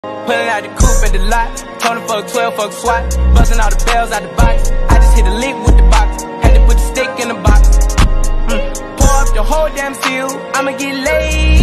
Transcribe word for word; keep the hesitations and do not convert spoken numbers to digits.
Pulling out the coupe at the lot. Told him fuck twelve, fuck SWAT. Busting all the bells out the box. I just hit a lick with the box. Had to put the stick in the box. Mm. Pour up the whole damn field. I'ma get laid.